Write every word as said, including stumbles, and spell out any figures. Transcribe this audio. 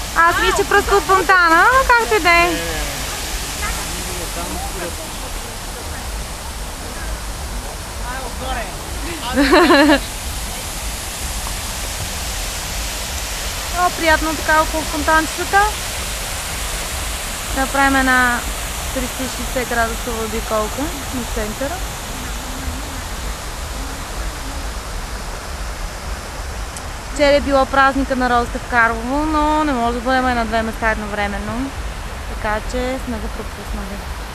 Аз мисля, че пръска от фонтана, но както и да е. Много приятно така около фонтанчетата. Да направим една триста и шейсет градусова обиколка на центъра. Вчера е било празника на розата в Карлово, но не може да бъдем и на две места едновременно, така че сме го пропуснали.